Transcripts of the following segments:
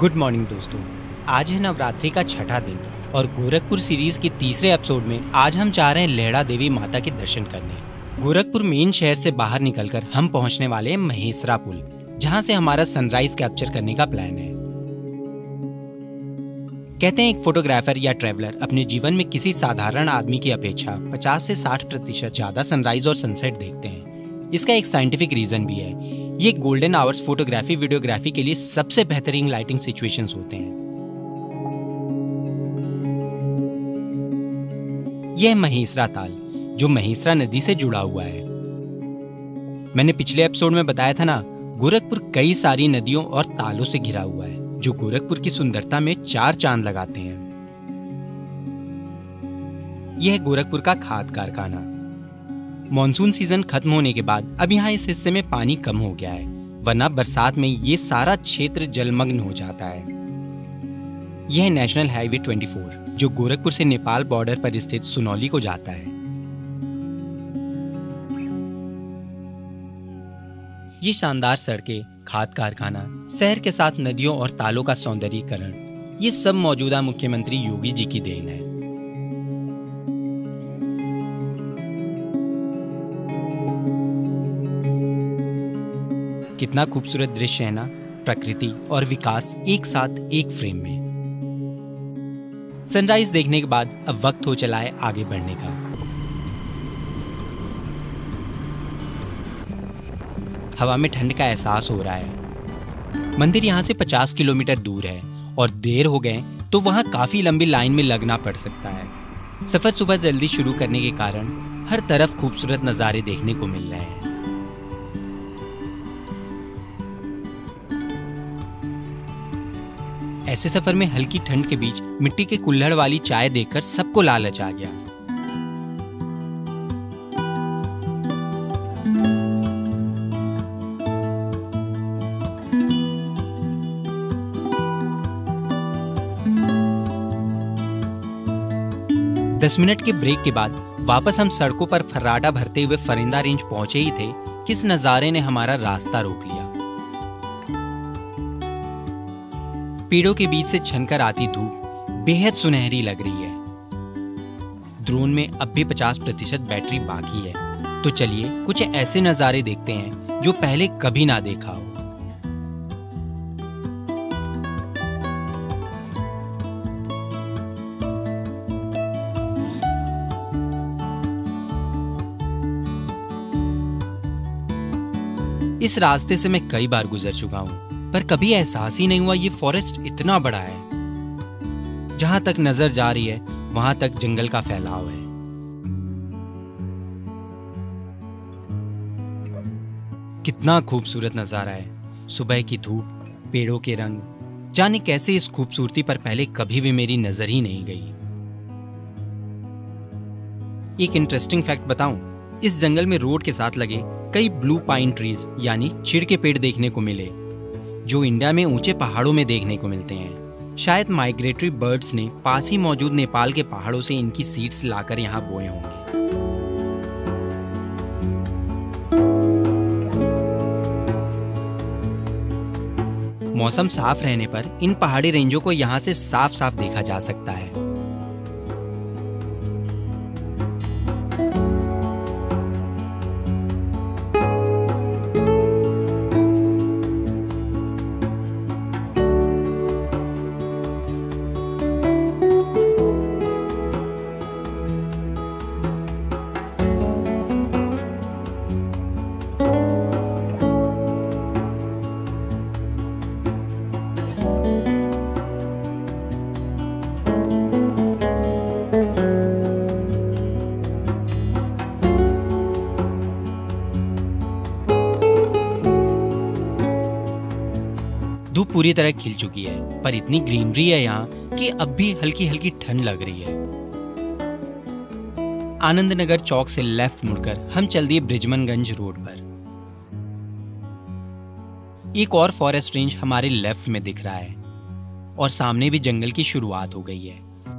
Good morning दोस्तों। आज है नवरात्रि का छठा दिन और गोरखपुर सीरीज के तीसरे एपिसोड में आज हम चाह रहे हैं लेहड़ा देवी माता के दर्शन करने। गोरखपुर मेन शहर से बाहर निकलकर हम पहुंचने वाले हैं महेसरा पुल, जहां से हमारा सनराइज कैप्चर करने का प्लान है। कहते हैं एक फोटोग्राफर या ट्रैवलर अपने जीवन में किसी साधारण आदमी की अपेक्षा 50 से 60% ज्यादा सनराइज और सनसेट देखते हैं। इसका एक साइंटिफिक रीजन भी है। ये गोल्डन आवर्स फोटोग्राफी वीडियोग्राफी के लिए सबसे बेहतरीन लाइटिंग सिचुएशंस होते हैं। यह महेसरा ताल जो महेसरा नदी से जुड़ा हुआ है। मैंने पिछले एपिसोड में बताया था ना, गोरखपुर कई सारी नदियों और तालों से घिरा हुआ है जो गोरखपुर की सुंदरता में चार चांद लगाते हैं। यह गोरखपुर का खाद कारखाना। मॉनसून सीजन खत्म होने के बाद अब यहाँ इस हिस्से में पानी कम हो गया है, वरना बरसात में ये सारा क्षेत्र जलमग्न हो जाता है। यह नेशनल हाईवे 24 जो गोरखपुर से नेपाल बॉर्डर पर स्थित सुनौली को जाता है। ये शानदार सड़कें, खाद कारखाना, शहर के साथ नदियों और तालों का सौंदर्यीकरण, ये सब मौजूदा मुख्यमंत्री योगी जी की देन है। कितना खूबसूरत दृश्य है ना, प्रकृति और विकास एक साथ एक फ्रेम में। सनराइज देखने के बाद अब वक्त हो चला है आगे बढ़ने का। हवा में ठंड का एहसास हो रहा है। मंदिर यहाँ से 50 किलोमीटर दूर है और देर हो गए तो वहाँ काफी लंबी लाइन में लगना पड़ सकता है। सफर सुबह जल्दी शुरू करने के कारण हर तरफ खूबसूरत नज़ारे देखने को मिल रहे हैं। ऐसे सफर में हल्की ठंड के बीच मिट्टी के कुल्हड़ वाली चाय देखकर सबको लालच आ गया। दस मिनट के ब्रेक के बाद वापस हम सड़कों पर फर्राटा भरते हुए फरिंदा रेंज पहुंचे ही थे कि इस नजारे ने हमारा रास्ता रोक लिया। पेड़ों के बीच से छनकर आती धूप बेहद सुनहरी लग रही है। ड्रोन में अब भी 50% बैटरी बाकी है, तो चलिए कुछ ऐसे नजारे देखते हैं जो पहले कभी ना देखा हो। इस रास्ते से मैं कई बार गुजर चुका हूं, पर कभी एहसास ही नहीं हुआ ये फॉरेस्ट इतना बड़ा है। जहां तक नजर जा रही है वहां तक जंगल का फैलाव है। कितना खूबसूरत नजारा है। सुबह की धूप, पेड़ों के रंग, जाने कैसे इस खूबसूरती पर पहले कभी भी मेरी नजर ही नहीं गई। एक इंटरेस्टिंग फैक्ट बताऊं, इस जंगल में रोड के साथ लगे कई ब्लू पाइन ट्रीज यानी चिड़ के पेड़ देखने को मिले, जो इंडिया में ऊंचे पहाड़ों में देखने को मिलते हैं। शायद माइग्रेटरी बर्ड्स ने पास ही मौजूद नेपाल के पहाड़ों से इनकी सीड्स लाकर यहाँ बोए होंगे। मौसम साफ रहने पर इन पहाड़ी रेंजों को यहाँ से साफ साफ देखा जा सकता है। धूप पूरी तरह खिल चुकी है, पर इतनी ग्रीनरी है यहाँ कि अब भी हल्की हल्की ठंड लग रही है। आनंद नगर चौक से लेफ्ट मुड़कर हम चल दिए ब्रिजमनगंज रोड पर। एक और फॉरेस्ट रेंज हमारे लेफ्ट में दिख रहा है और सामने भी जंगल की शुरुआत हो गई है।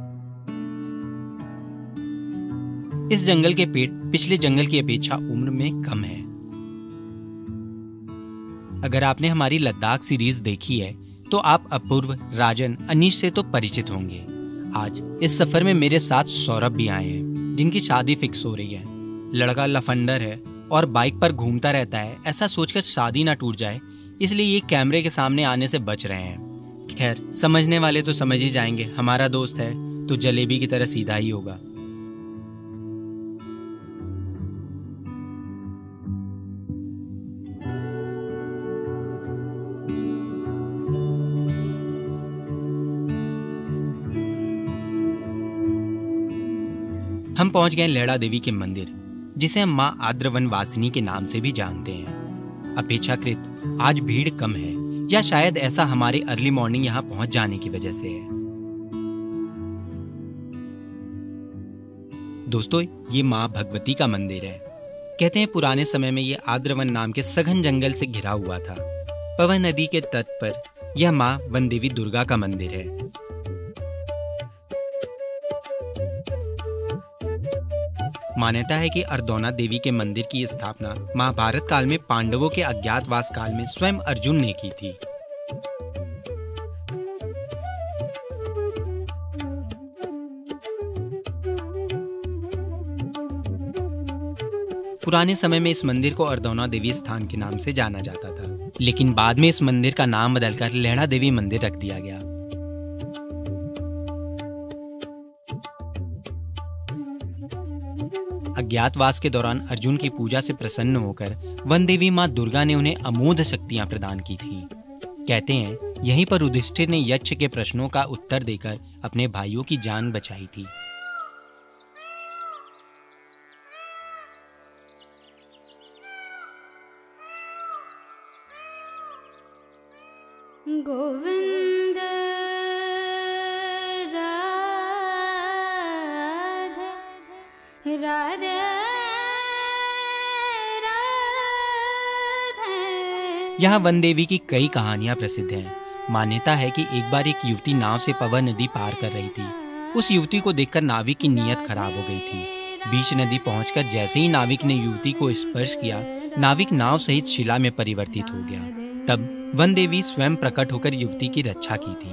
इस जंगल के पेड़ पिछले जंगल की अपेक्षा उम्र में कम है। अगर आपने हमारी लद्दाख सीरीज देखी है तो आप अपूर्व, राजन, अनीश से तो परिचित होंगे। आज इस सफर में मेरे साथ सौरभ भी आए हैं, जिनकी शादी फिक्स हो रही है। लड़का लफंडर है और बाइक पर घूमता रहता है। ऐसा सोचकर शादी ना टूट जाए, इसलिए ये कैमरे के सामने आने से बच रहे हैं। खैर, समझने वाले तो समझ ही जाएंगे, हमारा दोस्त है तो जलेबी की तरह सीधा ही होगा। हम पहुंच गए लेड़ा देवी के मंदिर, जिसे हम माँ आद्रवन वासिनी के नाम से भी जानते हैं। अपेक्षाकृत आज भीड़ कम है, या शायद ऐसा हमारे अर्ली मॉर्निंग यहाँ पहुंच जाने की वजह से है। दोस्तों, ये माँ भगवती का मंदिर है। कहते हैं पुराने समय में ये आद्रवन नाम के सघन जंगल से घिरा हुआ था। पवन नदी के तट पर यह माँ वन देवी दुर्गा का मंदिर है। मान्यता है कि अर्दौना देवी के मंदिर की स्थापना महाभारत काल में पांडवों के अज्ञातवास काल में स्वयं अर्जुन ने की थी। पुराने समय में इस मंदिर को अर्दौना देवी स्थान के नाम से जाना जाता था, लेकिन बाद में इस मंदिर का नाम बदलकर लेड़ा देवी मंदिर रख दिया गया। अज्ञातवास के दौरान अर्जुन की पूजा से प्रसन्न होकर वन देवी मां दुर्गा ने उन्हें अमोघ शक्तियां प्रदान की थी। कहते हैं यहीं पर युधिष्ठिर ने यक्ष के प्रश्नों का उत्तर देकर अपने भाइयों की जान बचाई थी। गोविंद राधे यहाँ वन देवी की कई कहानियां प्रसिद्ध हैं। मान्यता है कि एक बार एक युवती नाव से पवन नदी पार कर रही थी। उस युवती को देखकर नाविक की नीयत खराब हो गई थी। बीच नदी पहुंचकर जैसे ही नाविक ने युवती को स्पर्श किया, नाविक नाव सहित शिला में परिवर्तित हो गया। तब वन देवी स्वयं प्रकट होकर युवती की रक्षा की थी।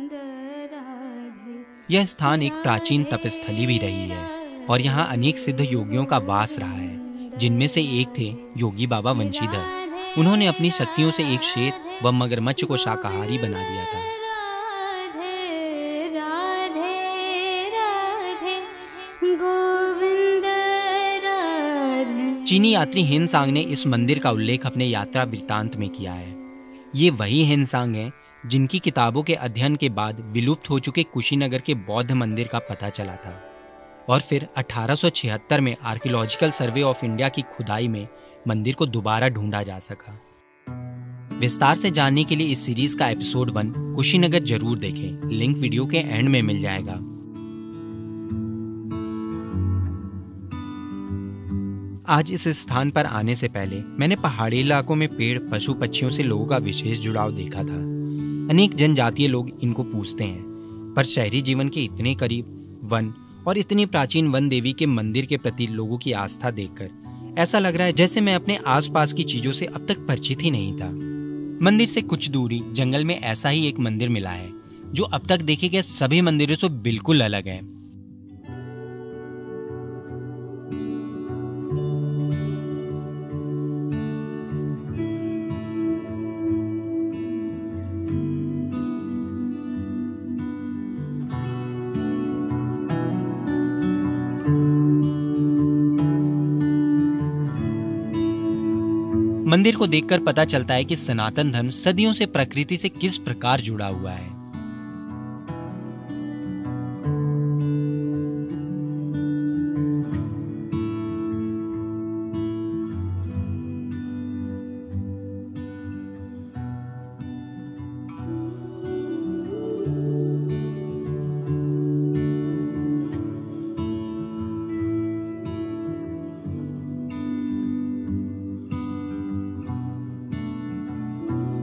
यह स्थान एक प्राचीन तपस्थली भी रही है और यहाँ अनेक सिद्ध योगियों का वास रहा है, जिनमें से एक थे योगी बाबा वंशीधर। उन्होंने अपनी शक्तियों से एक शेर व मगरमच्छ को शाकाहारी बना दिया था। चीनी यात्री हिनसांग ने इस मंदिर का उल्लेख अपने यात्रा वृत्तांत में किया है। ये वही हिनसांग हैं जिनकी किताबों के अध्ययन के बाद विलुप्त हो चुके कुशीनगर के बौद्ध मंदिर का पता चला था और फिर 1876 में आर्कियोलॉजिकल सर्वे ऑफ इंडिया की खुदाई में मंदिर को दोबारा ढूंढा जा सका। विस्तार से जानने के लिए इस सीरीज का एपिसोड 1 कुशीनगर जरूर देखें। लिंक वीडियो के एंड में मिल जाएगा। आज इस स्थान पर आने से पहले मैंने पहाड़ी इलाकों में पेड़, पशु पक्षियों से लोगों का विशेष जुड़ाव देखा था। अनेक जनजातीय लोग इनको पूजते हैं, पर शहरी जीवन के इतने करीब वन और इतनी प्राचीन वन देवी के मंदिर के प्रति लोगों की आस्था देखकर ऐसा लग रहा है जैसे मैं अपने आसपास की चीजों से अब तक परिचित ही नहीं था। मंदिर से कुछ दूरी जंगल में ऐसा ही एक मंदिर मिला है जो अब तक देखे गए सभी मंदिरों से बिल्कुल अलग है। मंदिर को देखकर पता चलता है कि सनातन धर्म सदियों से प्रकृति से किस प्रकार जुड़ा हुआ है।